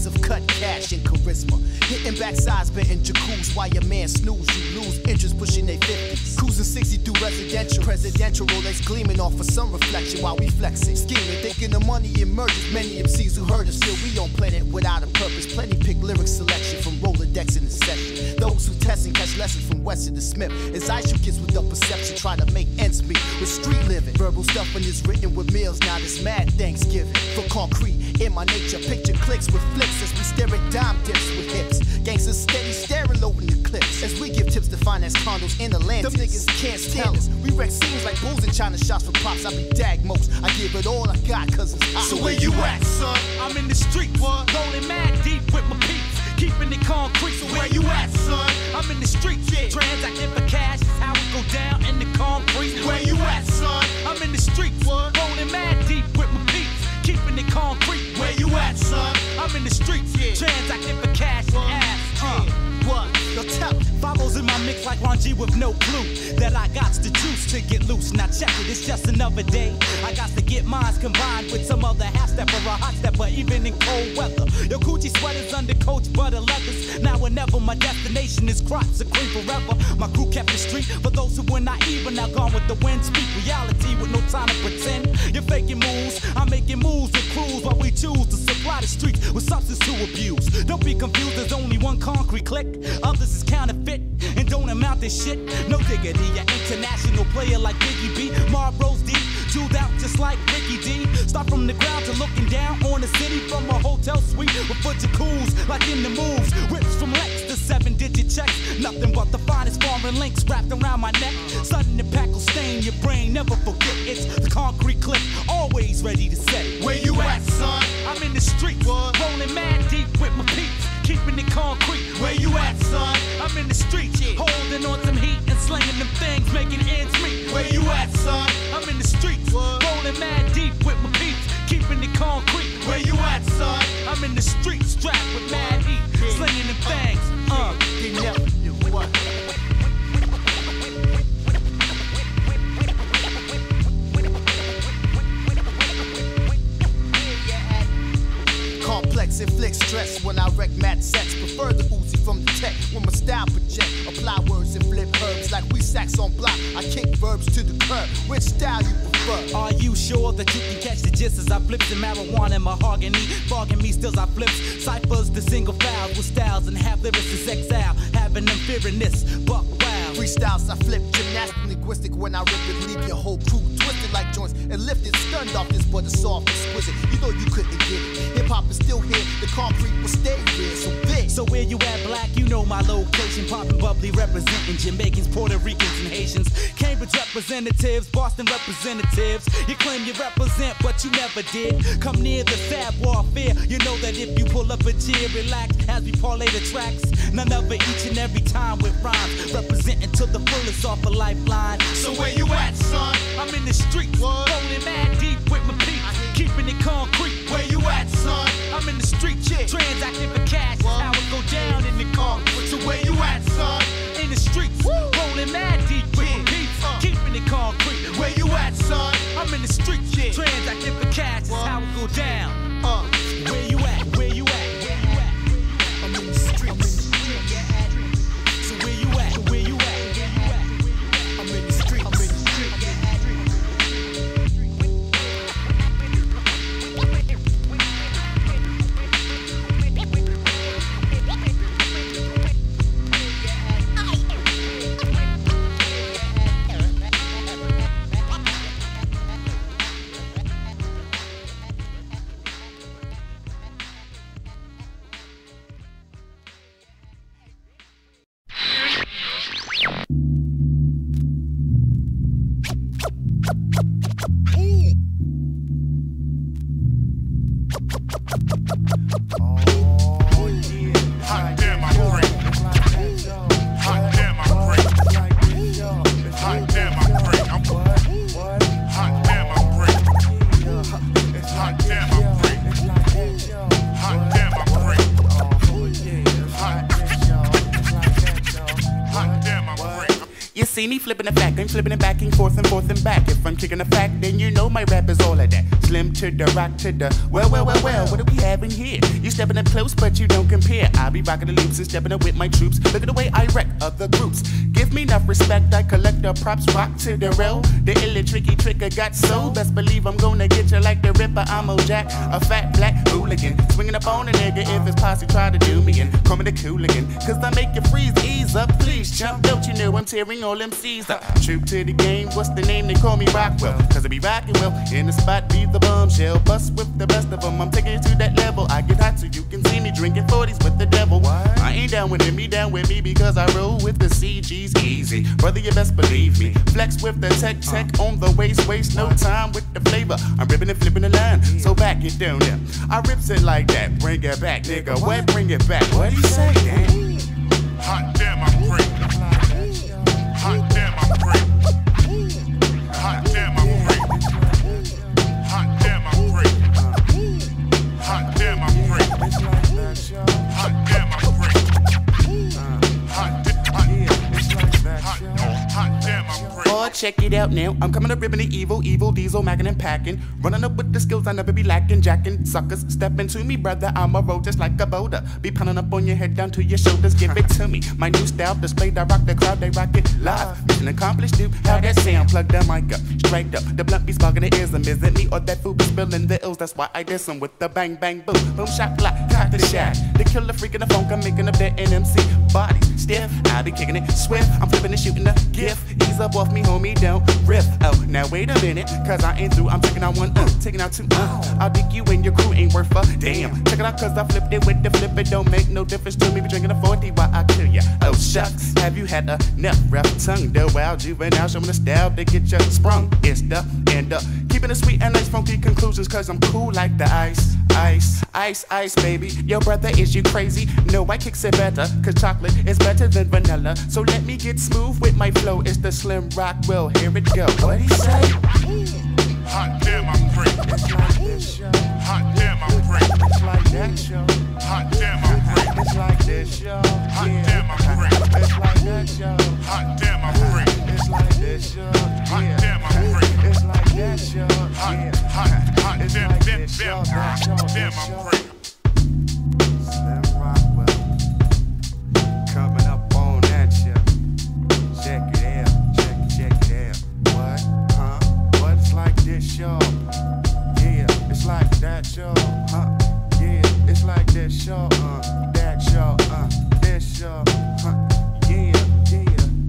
years of cut cash and charisma. Hitting backsides, betting jacuzzi while your man snooze. You lose interest pushing they fifties. Cruising sixty through residential. Presidential Rolex gleaming off for some reflection while we flexing. Scheming, thinking the money emerges. Many M Cs who heard us still we on planet without a purpose. Plenty pick lyric selection from Rolodex in the session. Those who test and catch lessons from Weston to Smith. As I shoot kids with the perception, try to make ends meet with street living. Verbal stuff when it's written with meals. Now this mad Thanksgiving for concrete. In my nature, picture clicks with flicks as we stare at dime dips with hips. Gangsters steady staring over the clips as we give tips to finance condos in Atlantis. Them niggas can't stand us. We wreck scenes like bulls in China shots for props. I be dag most. I give it all I got cause it's hot. So where you at, son? I'm in the street, what? Rolling mad deep with my peeps. Keeping it concrete. So where you at, son? I'm in the streets. Yeah. Transacting for cash is how we go down in the concrete. Where you at, son? I'm in the streets. What? Rolling mad deep with my peeps. Keeping it concrete. Where you at, son? I'm in the streets. Yeah. Transacting for cash and ass. Uh, what? Yo, tell follows in my mix like Ron G with no clue that I got the juice to get loose. Now check it, it's just another day. I got to get mines combined with some other half stepper, a hot stepper, even in cold weather. Yo, Coochie sweaters under coach butter leathers. Now whenever my destination is crops a cream forever. My crew kept the street for those who were naive and now gone with the wind. Speak reality with no time to pretend. You're faking moves, I'm making moves with crews while we choose to supply the streets with substance to abuse. Don't be confused, there's only one concrete click. Others is counterfeit and don't amount to shit. No diggity, an international player like Biggie B. Marlboro's deep, jeweled out just like Ricky D. Start from the ground to looking down on the city from a hotel suite with butcher cools like in the moves. Whips from Lex to seven digit checks. Nothing but the finest foreign links wrapped around my neck. Sudden impact will stain your brain, never forget it's the concrete clip, always ready to set. Where you at, son? I'm in the streets, what? Rolling mad deep with my peeps. Keeping it concrete. Where you at, son? I'm in the streets, yeah. Holding on some heat and slinging them things, making ends meet. Where you at, son? I'm in the streets, what? Rolling mad deep with my peeps. Keeping it concrete. Where you at, son? I'm in the streets, strapped with mad heat, yeah. Slinging them things. Uh, they never knew what. Complex inflict stress when I wreck mad sets. Prefer the Uzi from the tech when my style project. Apply words and flip herbs like we sacks on block. I kick verbs to the curb. Which style you prefer? Are you sure that you can catch the gist as I flips in marijuana and mahogany? Fogging me stills I flips. Ciphers the single files with styles and half lyrics is exile. Having them fearing this, buck wild. Freestyles I flip, gymnastic linguistic when I rip it. Leave your whole crew twisted like joints and lifted. Stunned off this but it's soft, exquisite. You know you couldn't get it. Hip hop is still here, the concrete will stay here. So big. So where you at, black? You know my location. Poppin' bubbly, representing Jamaicans, Puerto Ricans, and Haitians. Cambridge representatives, Boston representatives. You claim you represent, but you never did. Come near the sad warfare. You know that if you pull up a chair, relax as we parlay the tracks. None of it each and every time with rhymes. Representing to the fullest off a lifeline. So where you at, son? I'm in the streets, what? Rolling mad deep with my peeps. Keeping it concrete. Where you at, son? I'm in the streets, yeah. Transacting for cash. What? How it go down in the concrete. So where you at, son? In the streets, woo. Rolling mad deep with yeah. my peeps. Uh. Keeping it concrete. Where you at, son? I'm in the streets, yeah. Transacting for cash. What? How it go down. Uh. Where you at? Where you at? Where you at? I'm in the streets. I'm in the streets. So where you at? Where you at? I'm in the streets. I'm in the streets. see me flipping it back, I'm flipping it back and forth and forth and back. If I'm kicking a fact, then you know my rap is all of that. Slim to the rock to the well, well, well, well. What are we having here? You stepping up close, but you don't compare. I be rocking the loops and stepping up with my troops. Look at the way I wreck other groups. Give me enough respect, I collect the props, rock to the rail. The illy tricky trick I got so best believe I'm gonna get you like the Ripper. I'm a Jack, a fat black hooligan, swinging up on a nigga if his posse try to do me and call me the cooligan. Cause I make you freeze, ease up, please jump. Don't you know I'm tearing all them C's up. True to the game, what's the name? They call me Rockwell. Cause I be rocking well, in the spot be the bombshell. Bust with the best of them, I'm taking it to that level. I get hot so you can see me drinking forties with the devil. What? I ain't down with him, he down with me because I roll with the C Gs easy. Brother, you best believe me. Flex with the tech tech on the waist, waste no time with the flavor. I'm ripping and flipping the line, so back it down there. I rips it like that, bring it back, nigga. What? Bring it back. What he say, man? Hot damn, I'm great. Hot damn, I'm great. Hot damn, I'm great. Hot damn, I'm great. Hot damn, I'm great. Hot damn, I'm great. Hot damn, I'm great. Oh, check it out now. I'm coming up ripping the evil, evil diesel, macking and packing. Running up with the skills I never be lacking, jacking. Suckers, step into me, brother. I'm a road just like a boulder. Be pounding up on your head down to your shoulders. Give it to me. My new style displayed. I rock the crowd, they rock it live. Mission accomplished, dude. How that sound? Plug the mic up, straight up. The blunt be sparking the ism. Is it me or that food be spilling the ills? That's why I diss 'em with the bang, bang, boom. Boom, shot, block, cock the shot. The killer freak in the funk. I'm making up that N M C. Body stiff. I be kicking it swift. I'm flipping and shooting the gift. Ease up off me, homie, don't riff. Oh, now wait a minute, cause I ain't through. I'm taking out one, uh, taking out two, uh. I'll dig you and your crew ain't worth a damn. Check it out, cause I flipped it with the flip. It don't make no difference to me. Be drinking a forty while I kill ya. Oh, shucks, have you had enough rough tongue? The wild juvenile showing the style to get ya sprung. It's the end up. Keeping it sweet and nice, funky conclusions, cause I'm cool like the ice. Ice, ice, ice, baby. Yo, brother, is you crazy? No, I kicks it better, cause chocolate is better than vanilla. So let me get smooth with my flow. It's the Slim Rockwell, here it go. What he say? Hot damn, I'm great. It's like this, yo. Hot damn, I'm great. It's like that, yo. Hot damn, I'm great. It's like this, yo. Hot Yeah. damn, I'm great. It's like that, yo. Hot damn, I'm great. It's like this, yo. Hot Yeah. damn, I'm great. It's like that, yo. Hot, Yeah. hot, hot It's damn, like damn, this, yo. damn, This, yo. damn, This, I'm yo. great. Slim Rockwell. Coming up on that, yo. Check it out. Check it, check it out. What? Huh? What? It's like this, yo. Yeah. It's like that, yo. Huh? Yeah. It's like this, yo. Uh. That, yo. Uh. This, yo. Huh? Yeah. Yeah.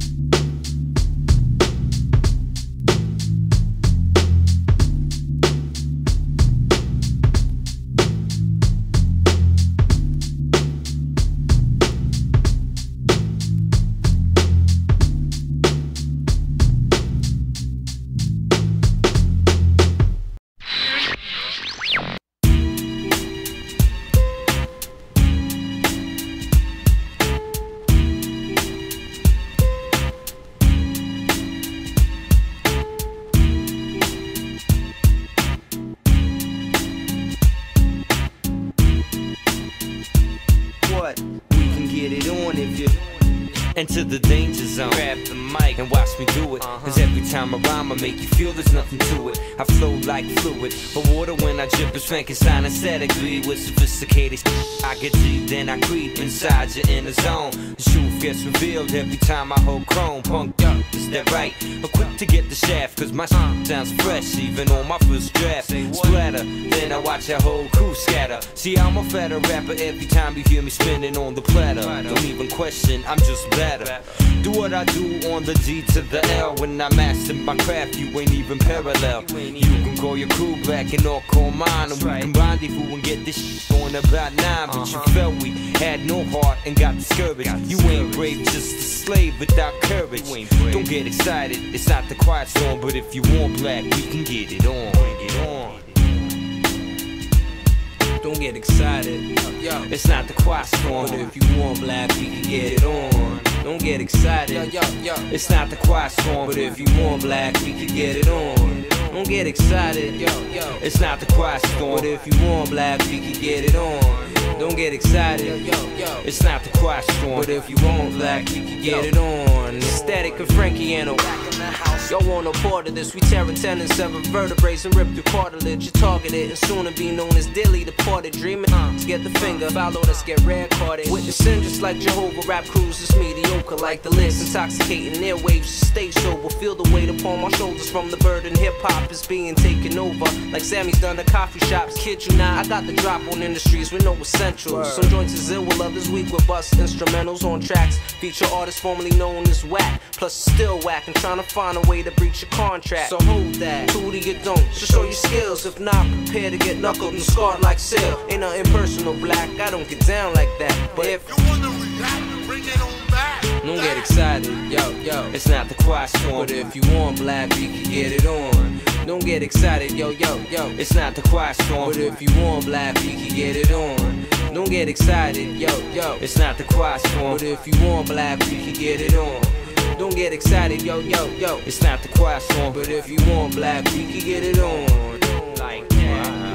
What? We can get it on if you enter the danger zone. Grab the mic and watch me do it. Cause every time I rhyme, I make you feel there's nothing to it. I flow like fluid, but water when I drip is Frankenstein aesthetically. With sophisticated I get deep, then I creep inside your inner zone. The truth gets revealed every time I hold chrome. Punk up, is that right? Equipped to get the shaft, cause my sounds fresh, even on my first draft. Splatter, then I watch your whole crew scatter. See, I'm a fatter rapper every time you hear me spinning on the platter. Don't even question, I'm just better. Do what I do on the D to the L. When I master my craft, you ain't even parallel. You can call your crew back and I'll call mine, and we can rendezvous and get this shit going about nine. But you felt we had no heart and got discouraged. You ain't brave, just a slave without courage. Don't get excited, it's not the quiet storm, but if you want black, we can get it on. Get on. Don't get excited, it's not the quiet storm, but if you want black, we can get it on. Don't get excited, it's not the quiet storm, but if you want black, we can get it on. Don't get excited, yo, yo. It's not the quiet storm, but if you want black, we can get it on. Don't get excited, yo, yo, yo. It's not the quiet storm, but if you want black, we can get it on. Static and Frankie and y'all want no part of this. We tearing ten and seven vertebrae and rip through cartilage. You're targeted and soon to be known as Dilly, departed. Dreaming, uh, let's get the finger, follow, let's get red carded. Witnessing just like Jehovah, rap crews is mediocre like the list. Intoxicating airwaves, stay sober. Feel the weight upon my shoulders from the burden. Hip hop is being taken over like Sammy's done the coffee shops. Kid you not, I got the drop on industries with no essentials. Some joints is ill while others weak with bust instrumentals on tracks. Feature artists formerly known as whack, plus still whack and trying to find a way to breach your contract. So hold that, two to you don't, just show your skills. If not, prepare to get knuckled and scarred like Seal. Ain't nothing personal, black, I don't get down like that. But if you wanna react, bring it on back. Don't get excited, yo, yo. It's not the quiet storm, but if you want black, we can get it on. Don't get excited, yo, yo, yo. It's not the quiet storm, but if you want black, we can get it on. Don't get excited, yo, yo. It's not the quiet storm, but if you want black, we can get it on. Don't get excited, yo, yo, yo. It's not the quiet storm, but if you want black, we can get it on. Like that.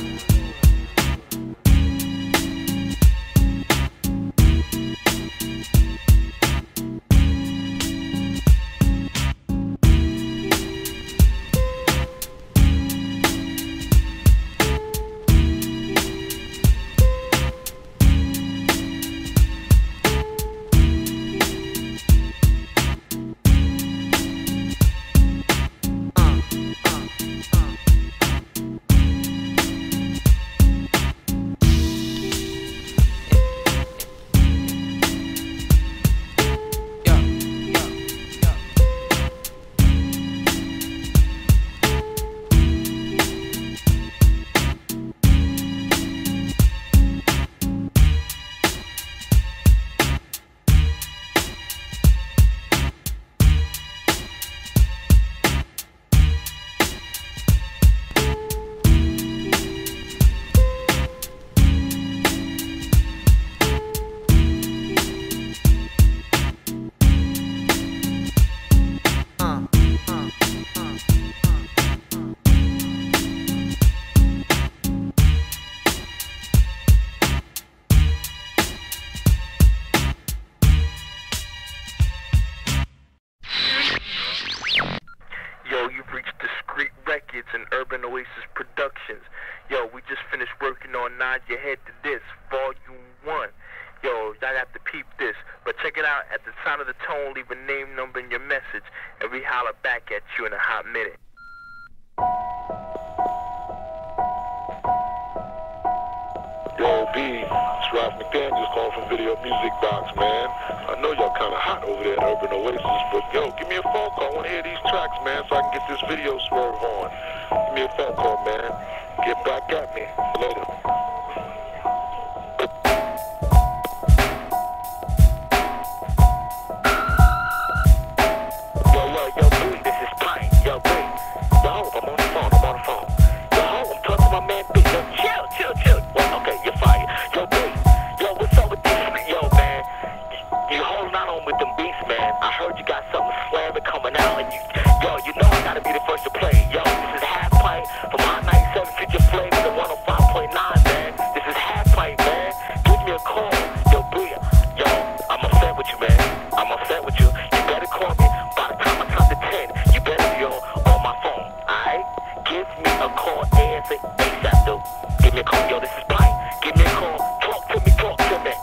and Urban Oasis Productions. Yo, we just finished working on Nod Your Head to This, Volume one. Yo, y'all have to peep this. But check it out, at the sound of the tone, leave a name, number, and your message, and we holler back at you in a hot minute. Yo, B, it's Ralph McDaniels calling from Video Music Box, man. I know y'all kind of hot over there at Urban Oasis, but yo, give me a phone call. I want to hear these tracks, man, so I can get this video swerve on. Give me a phone call, man. Get back at me. Later. Yo, yo, yo, B, this is Pine. Yo, B. Yo, I'm on the phone, I'm on the phone. Yo, I'm talking to my man B. Yo, chill, chill, chill. Well, okay, you're fired. Yo, B. Yo, what's up with this? Yo, man. You holding out on with them beats, man. I heard you got something slamming coming out, and you, yo, you know I gotta be the first to play. Yo, this is Half Pint from Hot ninety-seven Future Flames and one oh five point nine, man. This is Half Pint, man. Give me a call. Yo, B. Yo, I'm upset with you, man. I'm upset with you. You better call me by the time I count to ten. You better be on, on my phone, alright? Give me a call ASAP, dude. Give me a call. Yo, this is Pint. Give me a call. Talk to me, talk to me.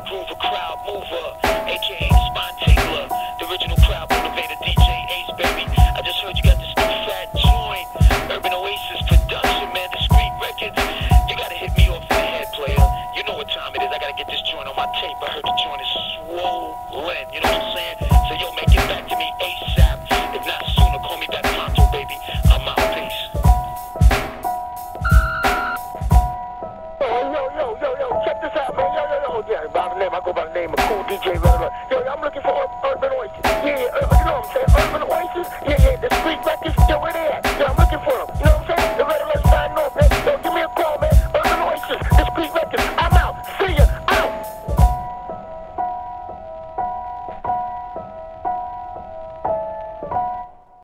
groover, crowd mover, aka Spontaneer, the original crowd motivator, D J Ace, baby. I just heard you got this new fat joint, Urban Oasis production, man, discreet records. You gotta hit me off in the head, player. You know what time it is. I gotta get this joint on my tape. I heard the joint is swollen. You know what I'm saying? So yo, make it back to me ASAP. If not sooner, call me back pronto, baby. I'm out. Peace. Yo, yo, yo, yo, yo, check this out, man. Yo, yo, yo. Yeah, by the name, I go by the name of Cool D J.